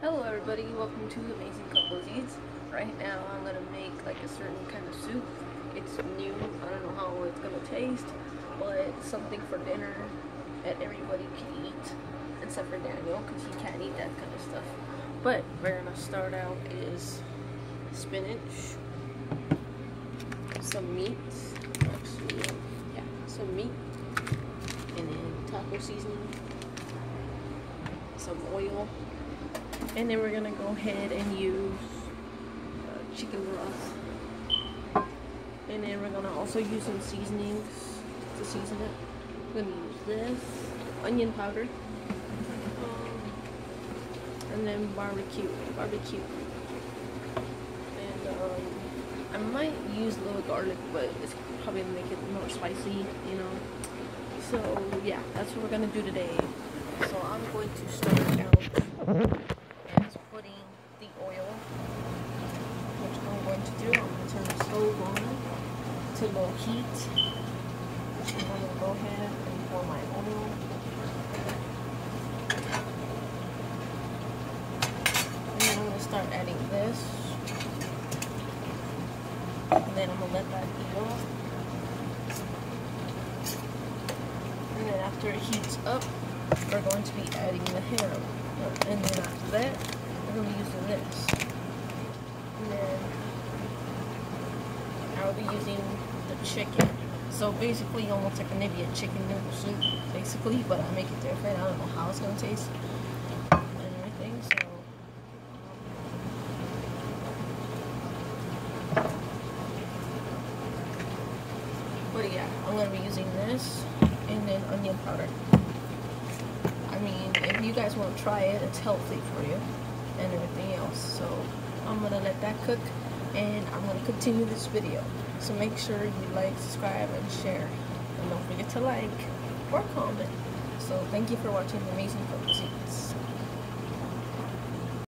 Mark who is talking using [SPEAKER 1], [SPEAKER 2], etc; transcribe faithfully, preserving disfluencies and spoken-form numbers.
[SPEAKER 1] Hello everybody, welcome to Amazing Couples Eats. Right now I'm going to make like a certain kind of soup. It's new, I don't know how it's going to taste, but it's something for dinner that everybody can eat, except for Daniel, because he can't eat that kind of stuff. But we're going to start out is spinach, some meat, actually, yeah, some meat, and then taco seasoning, some oil. And then we're gonna go ahead and use uh, chicken broth. And then we're gonna also use some seasonings to season it. We're gonna use this, onion powder, um, and then barbecue, barbecue. And um, I might use a little garlic, but it's probably gonna make it more spicy, you know. So yeah, that's what we're gonna do today. So I'm going to start out putting the oil, which I'm going to do. I'm going to turn the stove on to low heat. And I'm going to go ahead and pour my oil. And then I'm going to start adding this. And then I'm going to let that heat up. And then after it heats up, we're going to be adding the ham. And then after that, I'm going to be using this. And then I'll be using the chicken. So basically almost like maybe a chicken noodle soup, basically, but I make it different. I don't know how it's going to taste and everything, so. But yeah, I'm going to be using this and then onion powder. I mean, if you guys want to try it, it's healthy for you and everything else. So I'm gonna let that cook and I'm gonna continue this video. So make sure you like, subscribe, and share, and don't forget to like or comment. So thank you for watching Amazing Couples Eats.